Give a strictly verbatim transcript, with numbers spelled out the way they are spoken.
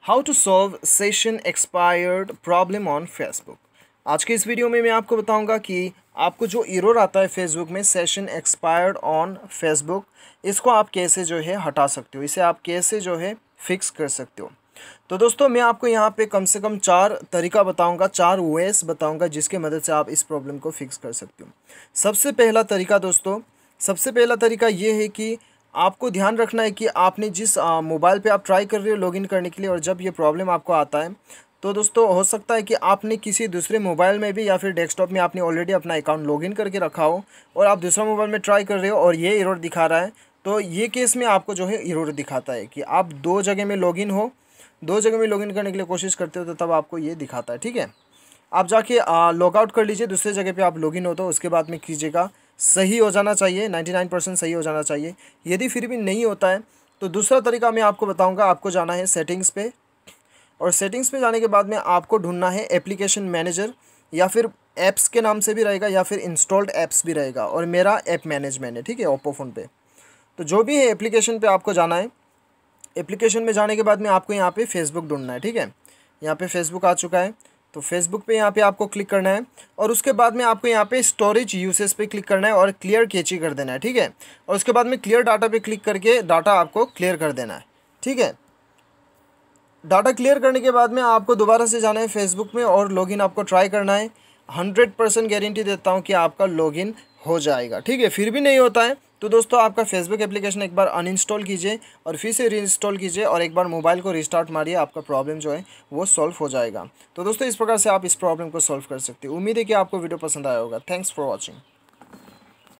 How to solve session expired problem on Facebook. आज के इस वीडियो में मैं आपको बताऊंगा कि आपको जो एरर आता है फेसबुक में सेशन एक्सपायर्ड ऑन फेसबुक, इसको आप कैसे जो है हटा सकते हो, इसे आप कैसे जो है फिक्स कर सकते हो। तो दोस्तों मैं आपको यहाँ पे कम से कम चार तरीका बताऊंगा, चार वेज बताऊंगा जिसके मदद से आप इस प्रॉब्लम को फिक्स कर सकते हो। सबसे पहला तरीका दोस्तों सबसे पहला तरीका ये है कि आपको ध्यान रखना है कि आपने जिस मोबाइल पे आप ट्राई कर रहे हो लॉगिन करने के लिए, और जब ये प्रॉब्लम आपको आता है तो दोस्तों हो सकता है कि आपने किसी दूसरे मोबाइल में भी या फिर डेस्कटॉप में आपने ऑलरेडी अपना अकाउंट लॉगिन करके रखा हो और आप दूसरा मोबाइल में ट्राई कर रहे हो और ये एरर दिखा रहा है। तो ये केस में आपको जो है एरर दिखाता है कि आप दो जगह में लॉगिन हो दो जगह में लॉगिन करने के लिए कोशिश करते हो तो तब आपको ये दिखाता है। ठीक है, आप जाके लॉग आउट कर लीजिए, दूसरे जगह पे आप लॉगिन हो तो उसके बाद में कीजिएगा। सही हो जाना चाहिए, निन्यानवे परसेंट सही हो जाना चाहिए। यदि फिर भी नहीं होता है तो दूसरा तरीका मैं आपको बताऊंगा। आपको जाना है सेटिंग्स पे, और सेटिंग्स पे जाने के बाद में आपको ढूंढना है एप्लीकेशन मैनेजर, या फिर ऐप्स के नाम से भी रहेगा या फिर इंस्टॉल्ड ऐप्स भी रहेगा, और मेरा ऐप मैनेजमेंट है। ठीक है, ओप्पो फ़ोन पे तो जो भी है एप्लीकेशन पे आपको जाना है। एप्लीकेशन में जाने के बाद में आपको यहाँ पे फेसबुक ढूंढना है। ठीक है, यहाँ पे फेसबुक आ चुका है तो फेसबुक पे यहाँ पे आपको क्लिक करना है, और उसके बाद में आपको यहाँ पे स्टोरेज यूसेज पे क्लिक करना है और क्लियर कैची कर देना है। ठीक है, और उसके बाद में क्लियर डाटा पे क्लिक करके डाटा आपको क्लियर कर देना है। ठीक है, डाटा क्लियर करने के बाद में आपको दोबारा से जाना है फेसबुक में और लॉगिन आपको ट्राई करना है। हंड्रेड परसेंट गारंटी देता हूँ कि आपका लॉगिन हो जाएगा। ठीक है, फिर भी नहीं होता है तो दोस्तों आपका फेसबुक एप्लीकेशन एक बार अनइंस्टॉल कीजिए और फिर से रीइंस्टॉल कीजिए और एक बार मोबाइल को रिस्टार्ट मारिए, आपका प्रॉब्लम जो है वो सॉल्व हो जाएगा। तो दोस्तों इस प्रकार से आप इस प्रॉब्लम को सॉल्व कर सकते हो। उम्मीद है कि आपको वीडियो पसंद आया होगा। Thanks for watching.